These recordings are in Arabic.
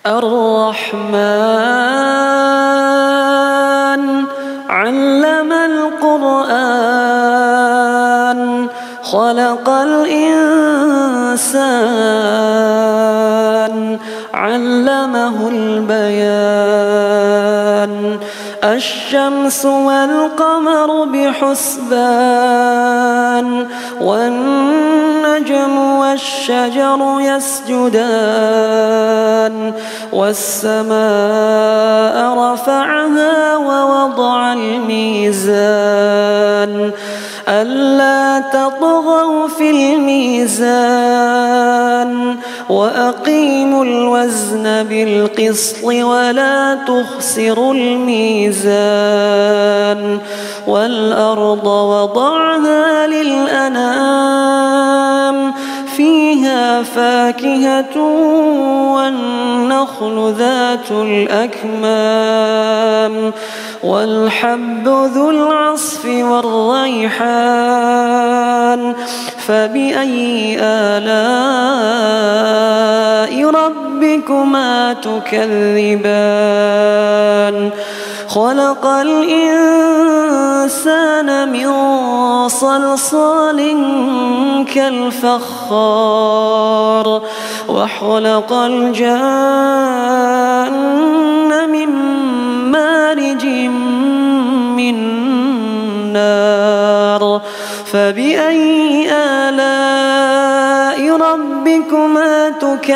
الرحمن علم القرآن خلق الإنسان علمه البيان الشمس والقمر بحسبان والنجم والشجر يسجدان والسماء رفعها ووضع الميزان ألا تطغوا في الميزان وأقيموا الوزن بالقسط ولا تخسروا الميزان والأرض وضعها للأنام فيها فاكهة والنخل ذات الأكمام والحب ذو العصف والريحان فبأي آلاء ربكما تكذبان خلق الإنسان من صلصال كالفخار وخلق الجان من مارج من نار فبأي آلاء ربكما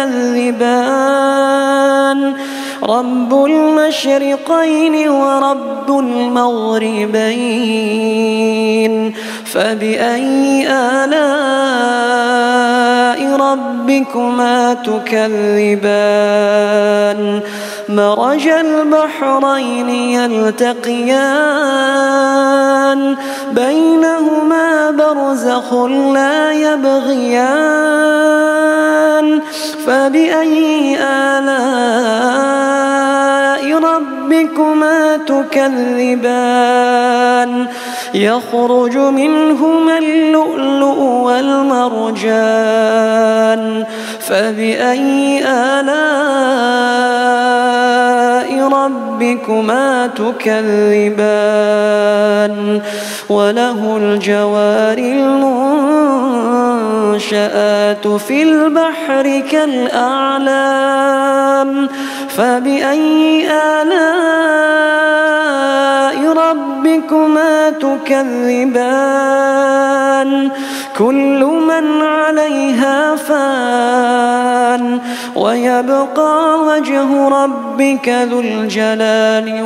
تكذبان رب المشرقين ورب المغربين فبأي آلاء ربكما تكذبان مرج البحرين يلتقيان بينهما برزخ لا يبغيان فبأي آلاء ربكما تكذبان يخرج منهما اللؤلؤ والمرجان فبأي آلاء ربكما تكذبان وله الجوار المنشآت في البحر كالأعلام فبأي آلاء ربكما تكذبان كل من عليها فان ويبقى وجه ربك ذو الجلال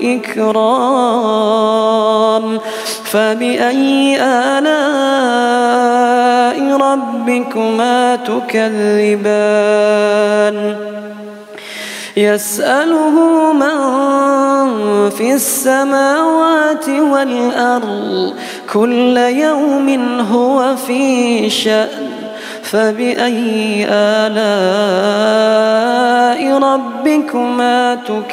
والإكرام فبأي آلاء ربكما تكذبان يسأله من في السماوات والأرض كل يوم هو في شأن فبأي آلاء ربكما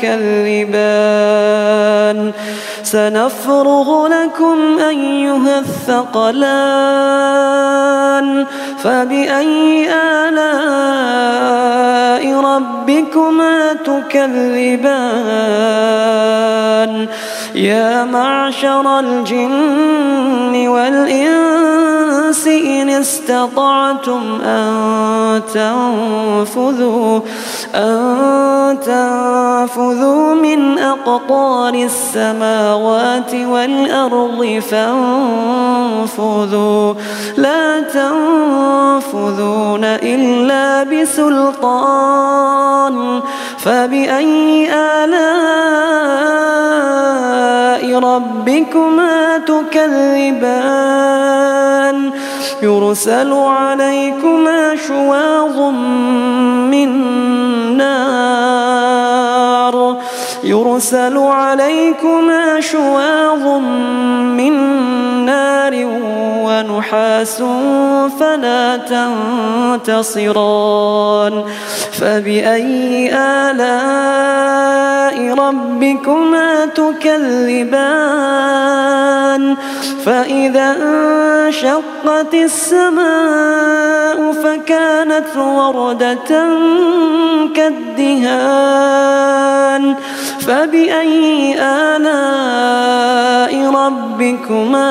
تكذبان سنفرغ لكم أيها الثقلان فبأي آلاء ربكما تكذبان يا معشر الجن والإنس إن استطعتم أن تنفذوا من أقطار السماوات والأرض فانفذوا لا تنفذون إلا بسلطان فبأي آلاء ربكما تكذبان يرسل عليكما شواظ من نار ونحاس فلا تنتصران فبأي آلاء ربكما تكذبان فإذا انشقت السماء فكانت وردة كالدهان فبأي آلاء ربكما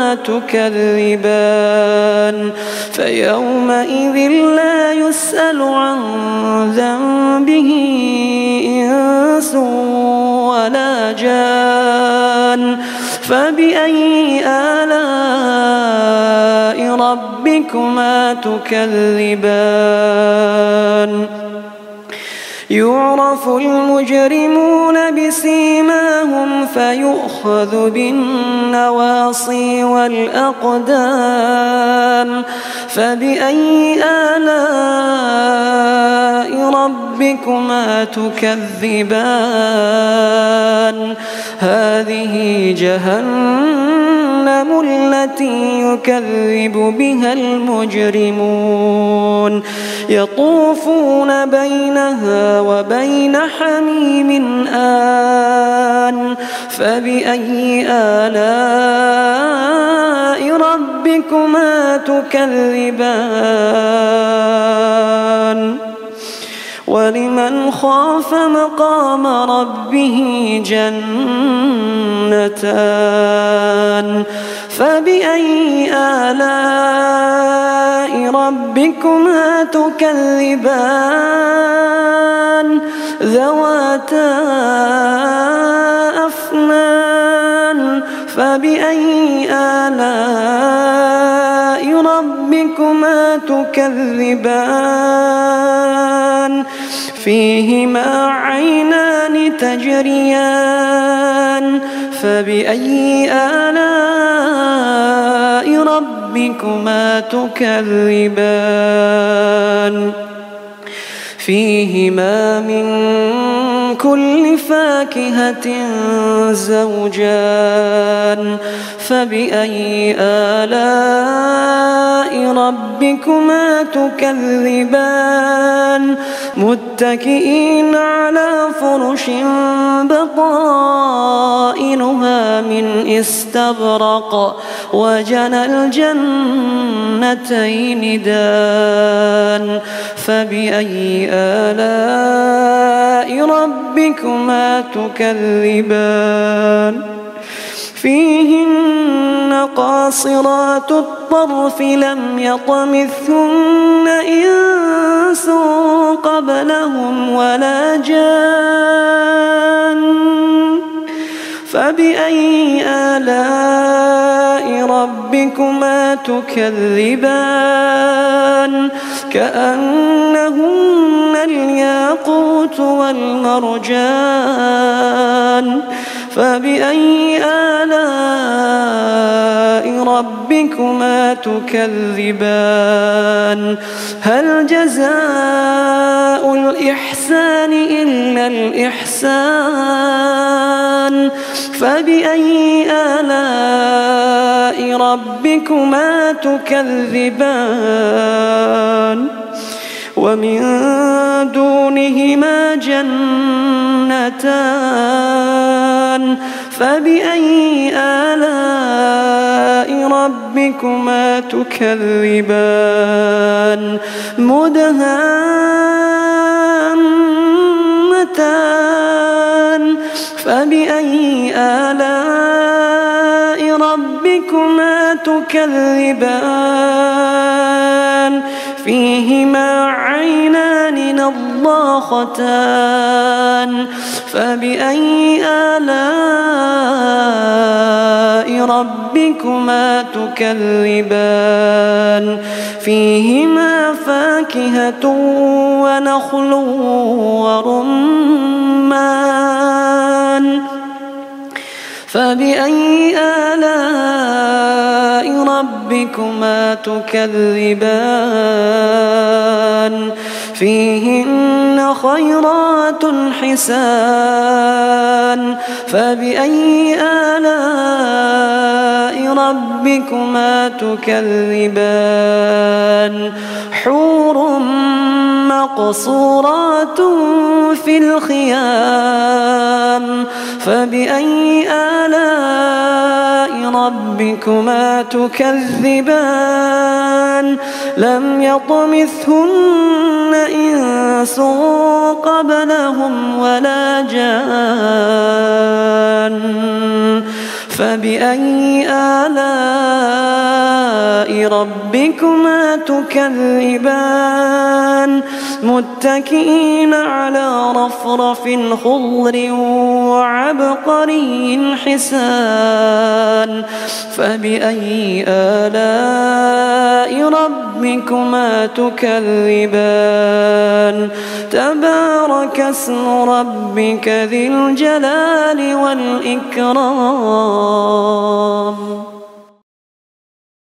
تكذبان فيومئذ لا يسأل عن ذنبه إنس ولا جان فبأي آلاء ربكما تكذبان يعرف المجرمون بسيماهم فيؤخذ بالنواصي والأقدام فبأي آلاء ربكما تكذبان هذه جهنم التي يكذب بها المجرمون يطوفون بينها وبين حميم آن فبأي آلاء ربكما تكذبان ولمن خاف مقام ربه جنتان فبأي آلاء ربكما تكذبان ذواتا أفنان فبأي آلاء ربكما تكذبان فيهما عينان تجريان فبأي آلاء ربكما تكذبان فيهما من كل فاكهة زوجان فبأي آلاء ربكما تكذبان متكئين على فرش بطائنها من استبرق وجنى الجنتين دان فبأي آلاء ربكما تكذبان فيهن قاصرات الطرف لم يطمثهن إنس قبلهم ولا جان فبأي آلاء ربكما تكذبان كأنهن الياقوت والمرجان فبأي آلاء ربكما تكذبان هل جزاء الإحسان إلا الإحسان فبأي آلاء ربكما تكذبان ومن دونهما جنتان فبأي آلاء ربكما تكذبان مدهامتان فبأي آلاء ربكما تكذبان فيهما عينان نضاختان فبأي آلاء ربكما تكذبان فيهما فاكهة ونخل ورمان فبأي آلاء ربكما تكذبان فيهن خيرات حسان فبأي آلاء ربكما تكذبان حور مقصورات في الخيام فبأي آلاء ربكما تكذبان لم يطمثهن إنس قبلهم ولا جان فبأي آلاء ربكما تكذبان متكئين على رفرف خضر وعبقري حسان فبأي آلاء ربكما تكذبان تبارك اسم ربك ذي الجلال والإكرام